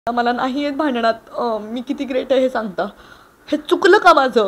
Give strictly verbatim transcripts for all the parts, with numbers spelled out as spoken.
मला नाही येत भांडणात मी किती ग्रेट आहे हे सांगता. हे चुकलं का माझं?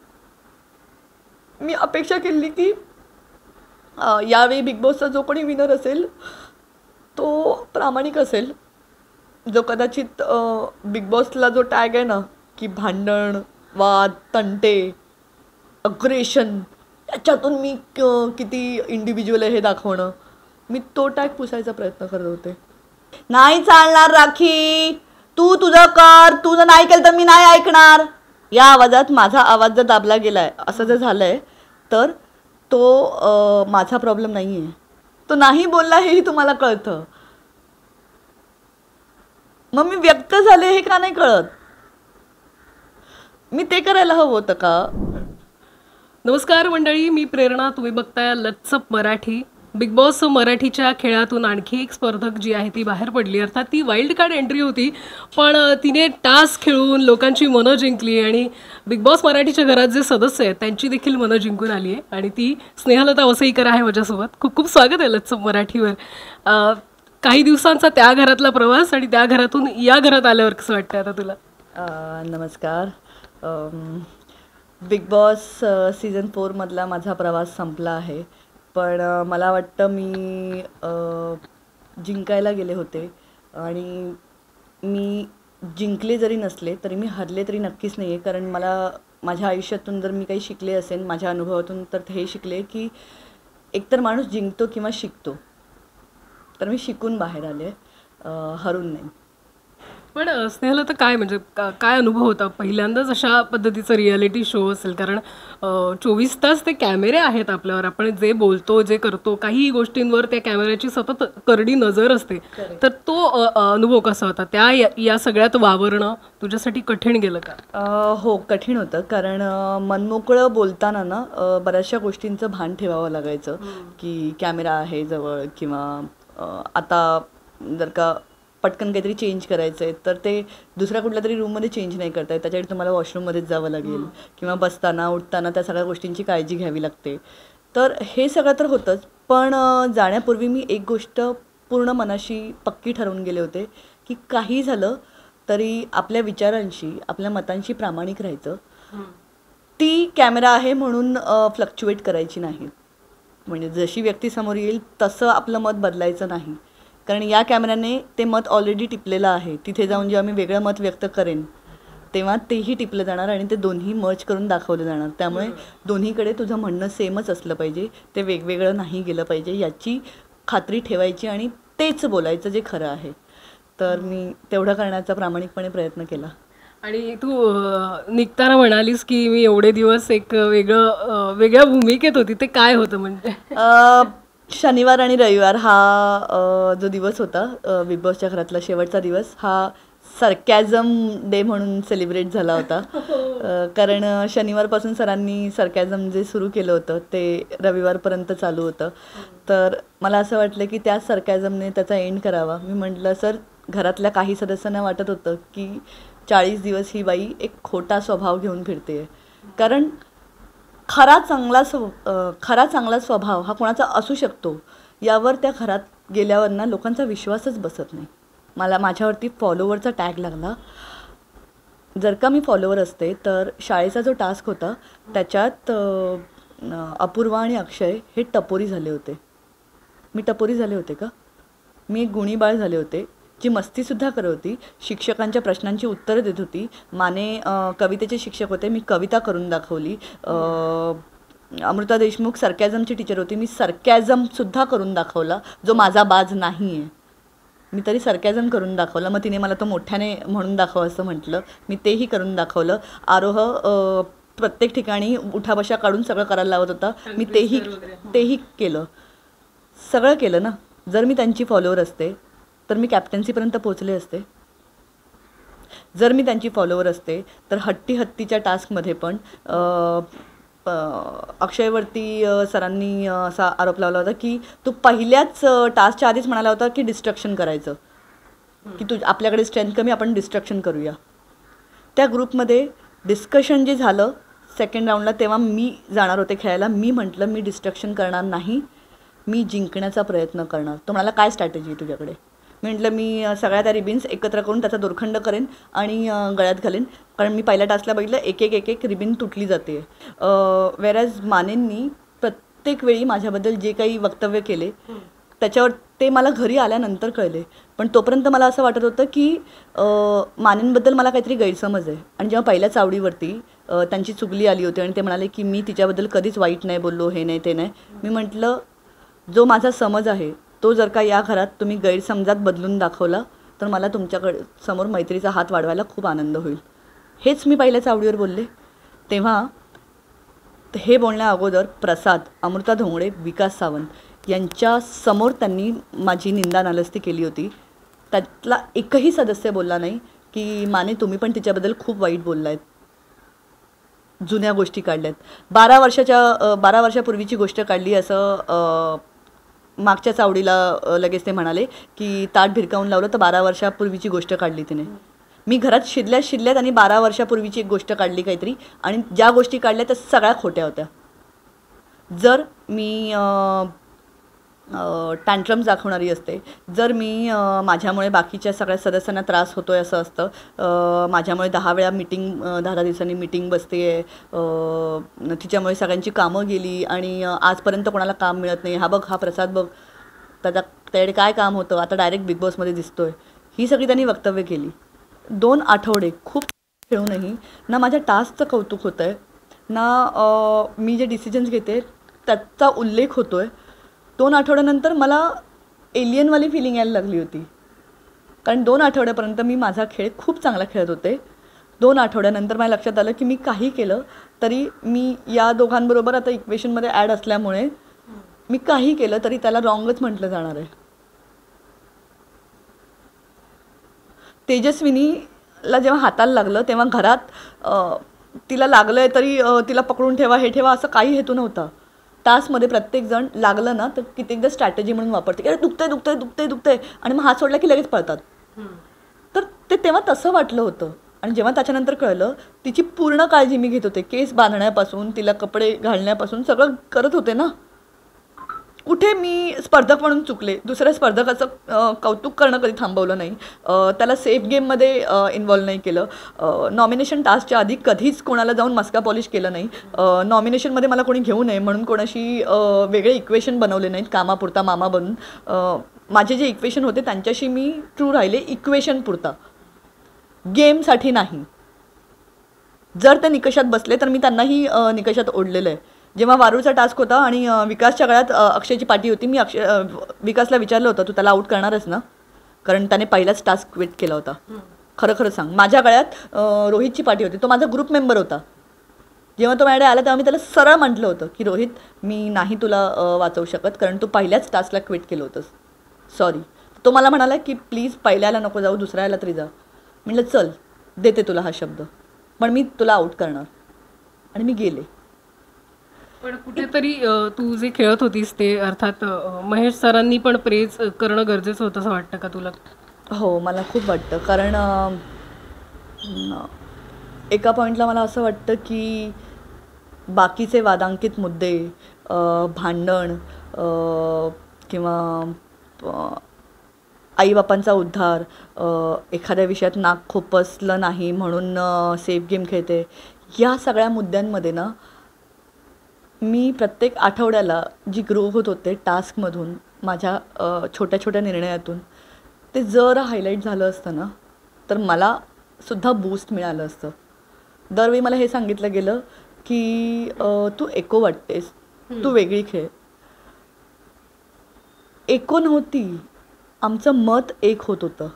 मी अपेक्षा केली की यावेळी बिग बॉसचा जो कोणी विनर असेल तो प्रामाणिक असेल, जो कदाचित बिग बॉसला जो टॅग आहे ना की भांडण, वाद, तंटे, अग्रेशन, याच्यातून मी किती इंडिव्हिज्युअल आहे हे दाखवणं, मी तो टॅग पुसायचा प्रयत्न करत होते. नाही चालणार राखी, तू तुझं कर, तू जर नाही केलं तर मी नाही ऐकणार. या आवाजात माझा आवाज जर दाबला गेलाय असं जर झालंय तर तो माझा प्रॉब्लेम नाही आहे. तो नाही बोलला हेही तुम्हाला कळतं, मग मी व्यक्त झाले हे का नाही कळत? मी ते करायला हवं होतं का? नमस्कार मंडळी, मी प्रेरणा. तुम्ही बघताय लट्सअप मराठी. बिग बॉस मराठीच्या खेळातून आणखी एक स्पर्धक जी आहे ती बाहेर पडली. अर्थात ती वाईल्ड कार्ड एंट्री होती, पण तिने टास्क खेळून लोकांची मनं जिंकली आणि बिग बॉस मराठीच्या घरात जे सदस्य आहेत त्यांची देखील मनं जिंकून आली आहे. आणि ती स्नेहलता वसईकर आहे माझ्यासोबत. खूप खूप स्वागत आहे लट्सअप मराठीवर. काही दिवसांचा त्या घरातला प्रवास आणि त्या घरातून या घरात आल्यावर कसं वाटतं आता तुला? नमस्कार. बिग बॉस सीझन फोरमधला माझा प्रवास संपला आहे, पण मला वाटतं मी जिंकायला गेले होते आणि मी जिंकले जरी नसले तरी मी हरले तरी नक्कीच नाही आहे. कारण मला माझ्या आयुष्यातून जर मी काही शिकले असेल माझ्या अनुभवातून तर हे शिकले की एकतर माणूस जिंकतो किंवा शिकतो. तर मी शिकून बाहेर आले, हरून नाही. पण स्नेहला तर काय म्हणजे काय अनुभव होता पहिल्यांदाच अशा पद्धतीचा रियालिटी शो असेल? कारण चोवीस तास ते कॅमेरे आहेत आपल्यावर, आपण जे बोलतो जे करतो काही गोष्टींवर त्या कॅमेऱ्याची सतत करडी नजर असते. तर तो अनुभव कसा होता? त्या या सगळ्यात वावरणं तुझ्यासाठी कठीण गेलं का? हो, कठीण होतं. कारण मनमोकळं बोलताना ना बऱ्याचशा गोष्टींचं भान ठेवावं लागायचं की कॅमेरा आहे जवळ, किंवा आता जर का पटकन काहीतरी चेंज करायचं आहे तर ते दुसऱ्या कुठल्या तरी रूममध्ये चेंज नाही करता येत, त्याच्यासाठी तुम्हाला वॉशरूममध्येच जावं लागेल, किंवा बसताना उठताना त्या सगळ्या गोष्टींची काळजी घ्यावी लागते. तर हे सगळं तर होतंच, पण जाण्यापूर्वी मी एक गोष्ट पूर्ण मनाशी पक्की ठरवून गेले होते की काही झालं तरी आपल्या विचारांशी आपल्या मतांशी प्रामाणिक राहायचं. ती कॅमेरा आहे म्हणून फ्लक्च्युएट करायची नाही. म्हणजे जशी व्यक्ती समोर येईल तसं आपलं मत बदलायचं नाही, कारण या कॅमेऱ्याने ते मत ऑलरेडी टिपलेलं आहे. तिथे जाऊन जेव्हा मी वेगळं मत व्यक्त करेन तेव्हा तेही टिपलं जाणार आणि ते दोन्ही मर्ज करून दाखवलं जाणार. त्यामुळे दोन्हीकडे तुझं म्हणणं सेमच असलं पाहिजे, ते वेगवेगळं नाही गेलं पाहिजे याची खात्री ठेवायची आणि तेच बोलायचं जे खरं आहे. तर मी तेवढं करण्याचा प्रामाणिकपणे प्रयत्न केला. आणि तू निघताना म्हणालीस की मी एवढे दिवस एक वेगळं वेगळ्या भूमिकेत होती, ते काय होतं? म्हणजे शनिवार आणि रविवार हा जो दिवस होता बिग बॉसच्या घरातला शेवटचा दिवस, हा सरकॅझम डे म्हणून सेलिब्रेट झाला होता. कारण शनिवारपासून सरांनी सरकॅझम जे सुरू केलं होतं ते रविवारपर्यंत चालू होतं. तर मला असं वाटलं की त्या सरकॅझमने त्याचा एंड करावा. मी म्हटलं सर, घरातल्या काही सदस्यांना वाटत होतं की चाळीस दिवस ही बाई एक खोटा स्वभाव घेऊन फिरते, कारण खरा चांगला स्व खरा चांगला स्वभाव हा कोणाचा असू शकतो यावर त्या घरात गेल्यावर ना लोकांचा विश्वासच बसत नाही. मला माझ्यावरती फॉलोवरचा टॅग लागला. जर का मी फॉलोवर असते तर शाळेचा जो टास्क होता त्याच्यात अपूर्वा आणि अक्षय हे टपोरी झाले होते. मी टपोरी झाले होते का? मी एक गुणीबाळ झाले होते जी मस्तीसुद्धा करत होती, शिक्षकांच्या प्रश्नांची उत्तरं देत होती. माने कवितेचे शिक्षक होते, मी कविता करून दाखवली. अमृता देशमुख सरकॅझमची टीचर होती, मी सरकॅझमसुद्धा करून दाखवला, जो माझा बाज नाही आहे. मी तरी सरकॅझम करून दाखवला. मग तिने मला तो मोठ्याने म्हणून दाखव असं म्हटलं, मी तेही करून दाखवलं. आरोह प्रत्येक ठिकाणी उठाबशा काढून सगळं करायला लावत होता, मी तेही तेही केलं, सगळं केलं ना. जर मी त्यांची फॉलोवर असते तर मी कॅप्टन्सीपर्यंत पोचले असते. जर मी त्यांची फॉलोवर असते तर हट्टी हत्तीच्या टास्कमध्ये पण अक्षयवरती सरांनी असा आरोप लावला होता की तू पहिल्याच टास्कच्या आधीच म्हणाला होता की डिस्ट्रक्शन करायचं, की तू आपल्याकडे स्ट्रेंथ कमी, आपण डिस्ट्रक्शन करूया. त्या ग्रुपमध्ये डिस्कशन जे झालं सेकंड राऊंडला तेव्हा मी जाणार होते खेळायला. मी म्हटलं मी डिस्ट्रक्शन करणार नाही, मी जिंकण्याचा प्रयत्न करणार. तो म्हणाला काय स्ट्रॅटेजी आहे तुझ्याकडे? मी म्हटलं मी अ, सगळ्या त्या रिबिन्स एकत्र करून त्याचा दोरखंड करेन आणि अ, गळ्यात घालेन, कारण मी पहिल्या टास्कला बघितलं एक एक एक एक रिबिन तुटली जाते. वेरॅज मानेंनी प्रत्येक वेळी माझ्याबद्दल जे काही वक्तव्य केले त्याच्यावर ते मला घरी आल्यानंतर कळले, पण तोपर्यंत मला असं वाटत होतं की अ, मानेंबद्दल मला काहीतरी गैरसमज आहे. आणि जेव्हा पहिल्या चावडीवरती अ, त्यांची चुगली आली होती आणि ते म्हणाले की मी तिच्याबद्दल कधीच वाईट नाही बोललो, हे नाही ते नाही, मी म्हटलं जो माझा समज आहे तो जर का या घरात तुम्ही गैरसमजात बदलून दाखवला तर मला तुमच्याकडे समोर मैत्रीचा हात वाढवायला खूप आनंद होईल. हेच मी पहिल्या चावडीवर बोलले. तेव्हा हे बोलण्या अगोदर प्रसाद, अमृता धोंगडे, विकास सावंत यांच्या समोर त्यांनी माझी निंदा नालस्ती केली होती. त्यातला एकही सदस्य बोलला नाही की माने तुम्ही पण तिच्याबद्दल खूप वाईट बोललायत, जुन्या गोष्टी काढल्यात, बारा वर्षाच्या बारा वर्षापूर्वीची गोष्ट काढली असं अ, मागच्या चावडीला अ, लगेच ते म्हणाले की ताट भिरकावून लावलं तर बारा वर्षापूर्वीची गोष्ट काढली तिने. मी घरात शिरल्यात शिरल्यात आणि बारा वर्षापूर्वीची एक गोष्ट काढली काहीतरी, आणि ज्या गोष्टी काढल्या त्या सगळ्या खोट्या होत्या. जर मी टँट्रम्स दाखवणारी असते, जर मी अ, माझ्यामुळे बाकीच्या सगळ्या सदस्यांना त्रास होतो आहे असं असतं, अ, माझ्यामुळे दहा वेळा मीटिंग दहा दहा दिवसांनी मीटिंग बसते आहे, तिच्यामुळे सगळ्यांची कामं गेली आणि अ, आजपर्यंत कोणाला काम मिळत नाही, हा बघ हा प्रसाद बघ त्याचा त्याकडे काय काम होतं, आता डायरेक्ट बिग बॉसमध्ये दिसतो आहे, ही सगळी त्यांनी वक्तव्य केली. दोन आठवडे खूप खेळूनही ना माझ्या टास्कचं कौतुक होतं आहे, ना अ, मी जे डिसिजन्स घेते त्याचा उल्लेख होतो आहे. दोन आठवड्यानंतर मला एलियनवाली फिलिंग यायला लागली होती, कारण दोन आठवड्यापर्यंत मी माझा खेळ खूप चांगला खेळत होते. दोन आठवड्यानंतर मला लक्षात आलं की मी काही केलं तरी मी या दोघांबरोबर आता इक्वेशनमध्ये ॲड असल्यामुळे मी काही केलं तरी त्याला रॉंगच म्हटलं जाणार आहे. तेजस्विनीला जेव्हा हाताला लागलं तेव्हा घरात अ, तिला लागलं आहे तरी अ, तिला पकडून ठेवा हे ठेवा असं काही हेतू नव्हता. टास्कमध्ये प्रत्येकजण लागलं ना तर कित्येकदा स्ट्रॅटेजी म्हणून वापरते की अरे दुखतंय दुखतंय दुखतंय दुखतंय आणि मग हात सोडला की लगेच पळतात. तर ते तेव्हा तसं वाटलं होतं. आणि जेव्हा त्याच्यानंतर कळलं तिची पूर्ण काळजी मी घेत होते, केस बांधण्यापासून तिला कपडे घालण्यापासून सगळं करत होते ना. कुठे मी स्पर्धक म्हणून चुकले, दुसऱ्या स्पर्धकाचं अ, कौतुक करणं कधी थांबवलं नाही, अ, त्याला सेफ गेममध्ये इन्व्हॉल्व नाही केलं, नॉमिनेशन टास्कच्या आधी कधीच कोणाला जाऊन मस्का पॉलिश केलं नाही, नॉमिनेशनमध्ये मला कोणी घेऊ नये म्हणून कोणाशी अ, वेगळे इक्वेशन बनवले नाहीत कामापुरता मामा बनून. अ, माझे जे इक्वेशन होते त्यांच्याशी मी ट्रू राहिले, इक्वेशन पुरता, गेमसाठी नाही. जर ते निकषात बसले तर मी त्यांनाही अ, निकषात ओढलेलं आहे. जेव्हा वारूचा टास्क होता आणि अ, विकासच्या गळ्यात अ, अक्षयची पाटी होती, मी अक्षय अ, विकासला विचारलं होतं तू त्याला आऊट करणारच ना, कारण त्याने पहिलाच टास्क क्विट केला होता. खरं खरं सांग. माझ्या गळ्यात अ, रोहितची पाटी होती, तो माझा ग्रुप मेंबर होता. जेव्हा तो माझ्याकडे आला तेव्हा मी त्याला सरळ म्हटलं होतं की रोहित मी नाही तुला अ, वाचवू शकत कारण तू पहिल्याच टास्कला क्विट केलं होतंस, सॉरी. तो मला म्हणाला की प्लीज पहिल्याला नको जाऊ, दुसऱ्याला तरी जा. म्हटलं चल देते तुला हा शब्द, पण मी तुला आऊट करणार, आणि मी गेले. पण कुठेतरी अ, तू जे खेळत होतीस ते अर्थात अ, महेश सरांनी पण प्रेज करणं गरजेचं होतं असं वाटतं का तुला? हो, मला खूप वाटतं, कारण अ, न- एका पॉईंटला मला असं वाटतं की बाकीचे वादांकित मुद्दे, अ, भांडण अ, किंवा अ, आईबापांचा उद्धार, अ, एखाद्या विषयात नाक खुपसलं नाही म्हणून सेफ गेम खेळते, या सगळ्या मुद्द्यांमध्ये ना मी प्रत्येक आठवड्याला जी ग्रो होत होते टास्कमधून, माझ्या अ, छोट्या छोट्या निर्णयातून, ते जर हायलाईट झालं असतं ना तर मला सुद्धा बूस्ट मिळालं असतं. दरवेळी मला हे सांगितलं गेलं की अ, तू एको वाटतेस, तू वेगळी खेळ. एको नव्हती, आमचं मत एक होत होतं.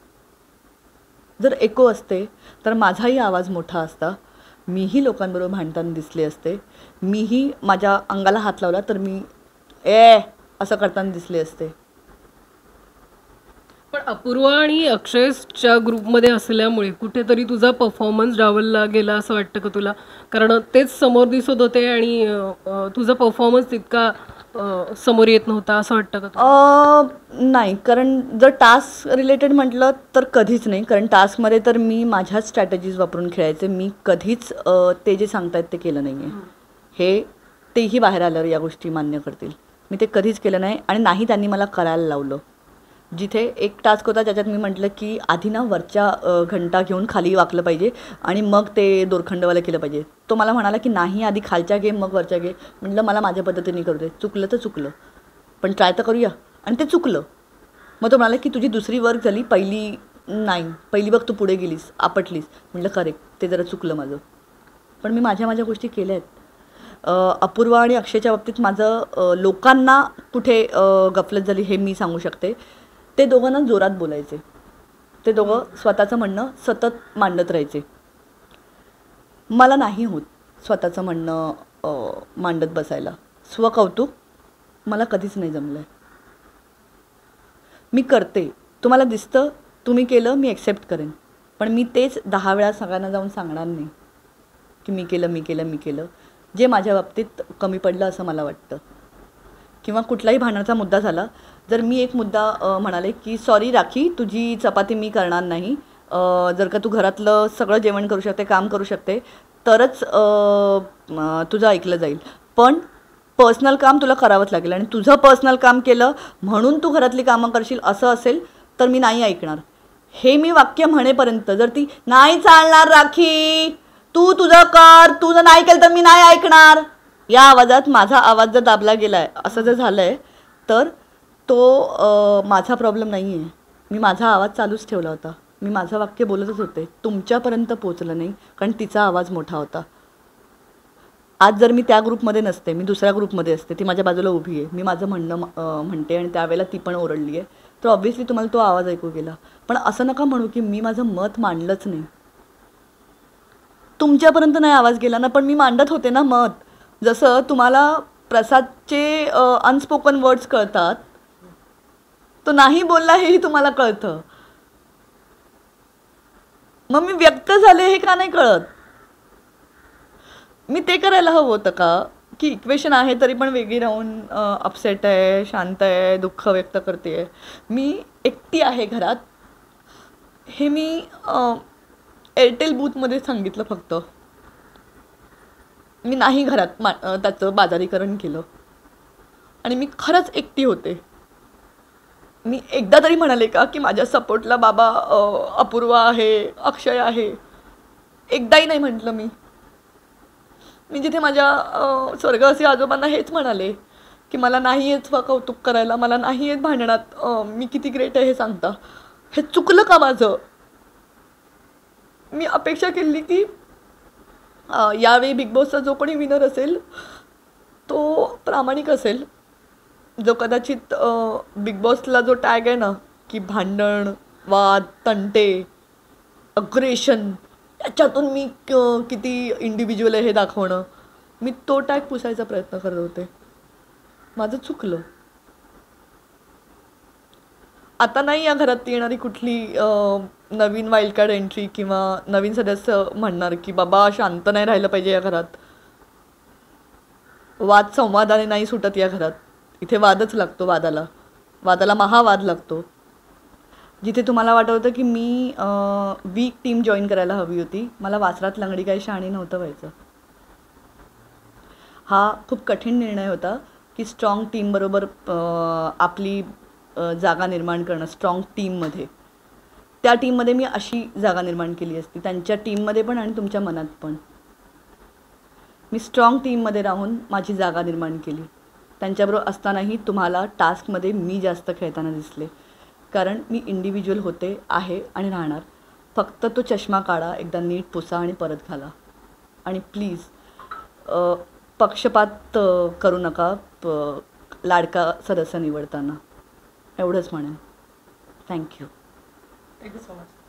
जर एको असते तर माझाही आवाज मोठा असता, मीही लोकांबरोबर भांडताना दिसले असते, मीही माझ्या अंगाला हात लावला तर मी ए असं करताना दिसले असते. पण अपूर्वा आणि अक्षयच्या ग्रुपमध्ये असल्यामुळे कुठेतरी तुझा परफॉर्मन्स डावलला गेला असं वाटतं का तुला? कारण तेच समोर दिसत होते आणि अ, अ, तुझा परफॉर्मन्स तितका अ, समोर येत नव्हता असं वाटतं का तुला? अ, नाही, कारण जर टास्क रिलेटेड म्हटलं तर कधीच नाही, कारण टास्कमध्ये तर मी माझ्याच स्ट्रॅटेजीज वापरून खेळायचे. मी कधीच अ, ते जे सांगतायत ते केलं नाही आहे. हे तेही बाहेर आल्यावर या गोष्टी मान्य करतील. मी ते कधीच केलं नाही आणि नाही त्यांनी मला करायला लावलं. जिथे एक टास्क होता ज्याच्यात मी म्हटलं की आधी ना वरच्या अ, घंटा घेऊन खाली वाकलं पाहिजे आणि मग ते दोरखंडवालं केलं पाहिजे. तो मला म्हणाला की नाही आधी खालच्या घे मग वरच्या घे. म्हटलं मला माझ्या पद्धतीने करू दे, चुकलं तर चुकलं पण ट्राय तर करूया. आणि ते चुकलं. मग तो म्हणाला की तुझी दुसरी वर्क झाली, पहिली नाही, पहिली बघ तू पुढे गेलीस, आपटलीस. म्हटलं करेक्ट, ते जरा चुकलं माझं, पण मी माझ्या माझ्या गोष्टी केल्या आहेत. अ, अपूर्वा आणि अक्षयच्या बाबतीत माझं अ, लोकांना कुठे अ, गफलत झाली हे मी सांगू शकते. ते दोघं ना जोरात बोलायचे. ते दोघं स्वतःचं म्हणणं सतत मांडत राहायचे. मला नाही होत स्वतःचं म्हणणं अ, मांडत बसायला. स्वकौतुक मला कधीच नाही जमलं आहे. मी करते, तुम्हाला दिसतं, तुम्ही केलं, मी ॲक्सेप्ट करेन. पण मी तेच दहा वेळा सगळ्यांना जाऊन सांगणार नाही की मी केलं मी केलं मी केलं जे माझ्या बाबतीत कमी पडलं असं मला वाटतं. किंवा कुठलाही भांडणाचा मुद्दा झाला, जर मी एक मुद्दा अ, म्हणाले की सॉरी राखी, तुझी चपाती मी करणार नाही, अ, जर का तू घरातलं सगळं जेवण करू शकते, काम करू शकते, तरच अ, म, तुझं ऐकलं जाईल. पण पर्सनल काम तुला करावंच लागेल आणि तुझं पर्सनल काम केलं म्हणून तू घरातली कामं करशील असं असेल तर मी नाही ऐकणार. हे मी वाक्य म्हणेपर्यंत जर ती नाही चालणार राखी, तू तुझं कर, तू जर नाही केलं तर मी नाही ऐकणार, या आवाजात माझा आवाज जर दाबला गेला आहे असं जर झालं आहे तर तो अ, माझा प्रॉब्लेम नाही आहे. मी माझा आवाज चालूच ठेवला होता. मी माझं वाक्य बोलतच होते. तुमच्यापर्यंत पोचलं नाही कारण तिचा आवाज मोठा होता. आज जर मी त्या ग्रुपमध्ये नसते, मी दुसऱ्या ग्रुपमध्ये असते, ती माझ्या बाजूला उभी आहे, मी माझं म्हणणं अ, म्हणते आणि त्यावेळेला ती पण ओरडली आहे, तर ऑब्व्हियसली तुम्हाला तो आवाज ऐकू गेला. पण असं नका म्हणू की मी माझं मत मांडलंच नाही. तुमच्यापर्यंत नाही आवाज गेला ना, पण मी मांडत होते ना मत. जसं तुम्हाला प्रसादचे अनस्पोकन वर्ड्स कळतात, तो नाही बोलला हेही तुम्हाला कळतं, मग मी व्यक्त झाले हे का नाही कळत? मी ते करायला हवं होतं का की इक्वेशन आहे तरी पण वेगळी राहून अपसेट आहे, शांत आहे, दुःख व्यक्त करते. मी एकटी आहे घरात हे मी एअरटेल बूथमध्ये सांगितलं फक्त. मी नाही घरात मा अ, त्याचं बाजारीकरण केलं आणि मी खरंच एकटी होते. मी एकदा तरी म्हणाले का की माझ्या सपोर्टला बाबा अ, अपूर्वा आहे, अक्षय आहे? एकदाही नाही म्हटलं मी. मी जिथे माझ्या अ, स्वर्गवासी आजोबांना हेच म्हणाले की मला नाही येत स्वकौतुक करायला, मला नाही येत भांडणात अ, मी किती ग्रेट आहे हे सांगता. हे चुकलं का माझं? मी अपेक्षा केली की अ, यावेळी बिग बॉसचा जो कोणी विनर असेल तो प्रामाणिक असेल, जो कदाचित अ, बिग बॉसला जो टॅग आहे ना की भांडण, वाद, तंटे, अग्रेशन, याच्यातून मी क- किती इंडिव्हिज्युअल आहे हे दाखवणं, मी तो टॅग पुसायचा प्रयत्न करत होते. माझं चुकलं. आता नाही या घरात येणारी कुठली अ, नवीन वाईल्ड कार्ड एंट्री किंवा नवीन सदस्य म्हणणार की बाबा शांत नाही राहिलं पाहिजे या घरात. वाद संवादाने नाही सुटत या घरात. इथे वादच लागतो, वादाला वादाला महावाद लागतो. जिथे तुम्हाला वाटत होतं की मी वीक टीम जॉईन करायला हवी होती, मला वासरात लंगडी काही शहाणी नव्हतं व्हायचं. हा खूप कठीण निर्णय होता की स्ट्रॉंग टीमबरोबर आपली अ, जागा निर्माण करणं. स्ट्रॉंग टीममध्ये, त्या टीममध्ये मी अशी जागा निर्माण केली असती, त्यांच्या टीममध्ये पण आणि तुमच्या मनात पण. मी स्ट्रॉंग टीममध्ये राहून माझी जागा निर्माण केली. त्यांच्याबरोबर असतानाही तुम्हाला टास्कमध्ये मी जास्त खेळताना दिसले, कारण मी इंडिव्हिज्युअल होते, आहे आणि राहणार. फक्त तो चष्मा काढा, एकदा नीट पुसा आणि परत घाला. आणि प्लीज पक्षपात अ, करू नका प लाडका सदस्य निवडताना. एवढंच म्हणेन. थँक्यू. Thank you so much.